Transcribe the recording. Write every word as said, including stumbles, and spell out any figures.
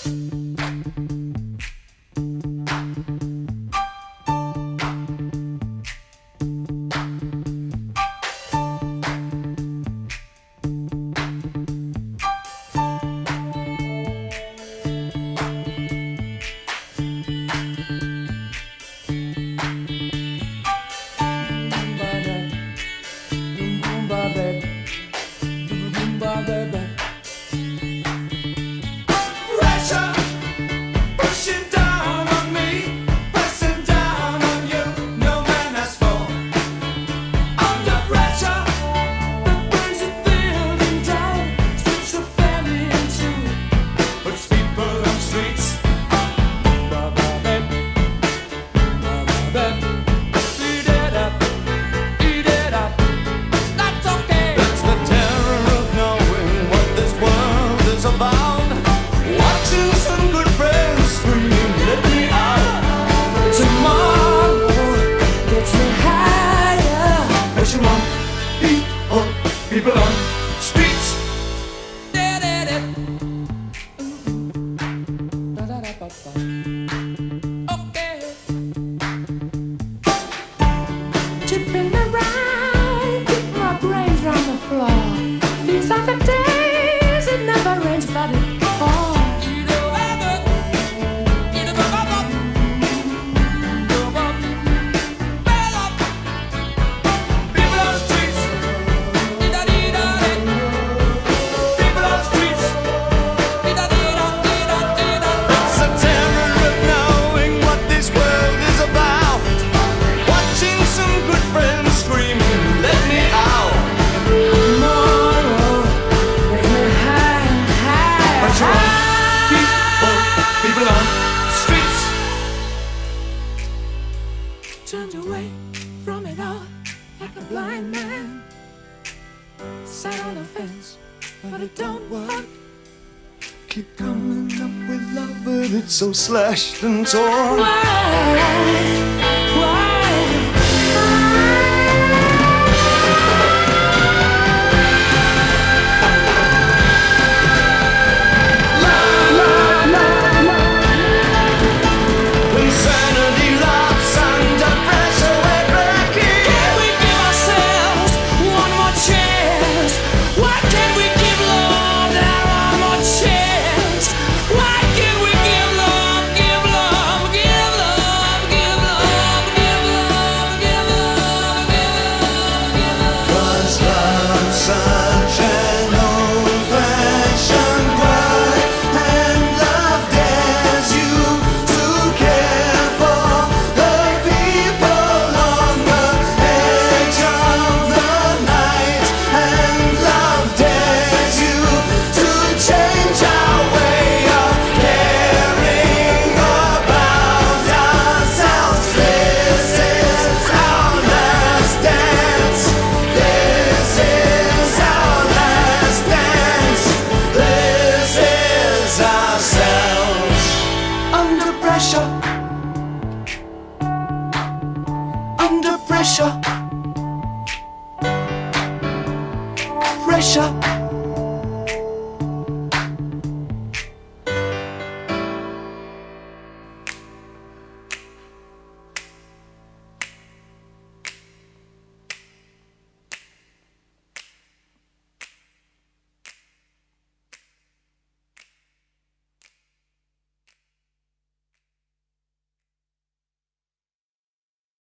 People on streets. Okay. Chipping around, keep my brains on the floor. These are the days it never rains, but it falls. Turned away from it all like a blind man. Sat on the fence, but it don't work. Keep coming up with love, but it's so slashed and torn. Why?